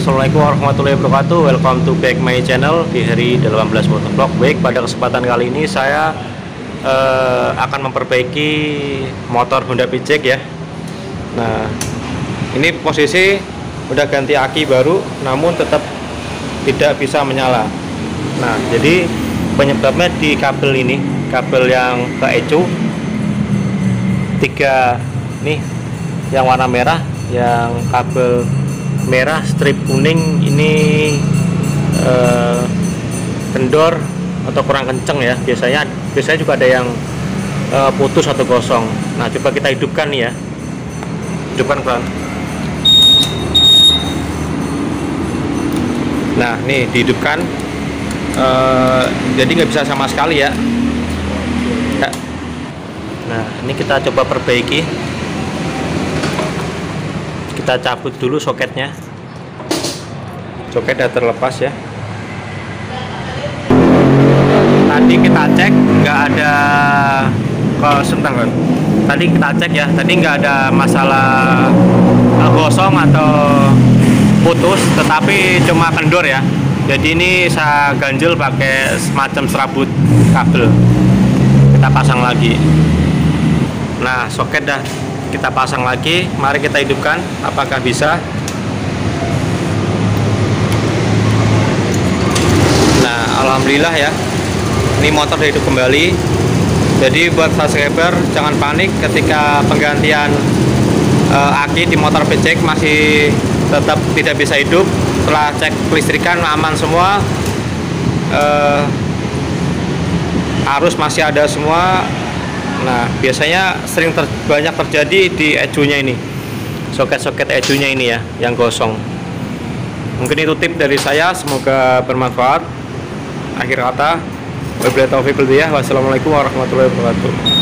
Assalamualaikum warahmatullahi wabarakatuh. Welcome to back my channel di hari 18 motovlog. Baik, pada kesempatan kali ini saya akan memperbaiki motor Honda Pijek ya. Nah, ini posisi udah ganti aki baru, namun tetap tidak bisa menyala. Nah, jadi penyebabnya di kabel ini, kabel yang ke ECU 3 nih, yang warna merah, yang kabel merah strip kuning ini kendor atau kurang kenceng ya. Biasanya juga ada yang putus atau gosong. Nah, coba kita hidupkan nih ya, hidupkan pelan. Nah, nih dihidupkan, jadi nggak bisa sama sekali ya. Nah, ini kita coba perbaiki. Kita cabut dulu soketnya. Soket sudah terlepas ya. Tadi kita cek nggak ada sebentar kan. Tadi kita cek ya, tadi nggak ada masalah gosong atau putus, tetapi cuma kendor ya. Jadi ini saya ganjel pakai semacam serabut kabel. Kita pasang lagi. Nah, soket dah kita pasang lagi. Mari kita hidupkan, apakah bisa. Nah, alhamdulillah ya, ini motor sudah hidup kembali. Jadi buat subscriber jangan panik ketika penggantian aki di motor Pijek masih tetap tidak bisa hidup. Setelah cek kelistrikan aman semua, arus masih ada semua. Nah, biasanya banyak terjadi di ECU-nya ini, soket-soket ECU-nya ini ya, yang gosong. Mungkin itu tip dari saya, semoga bermanfaat. Akhir kata, wabillahi taufiq wal hidayah. Wassalamualaikum warahmatullahi wabarakatuh.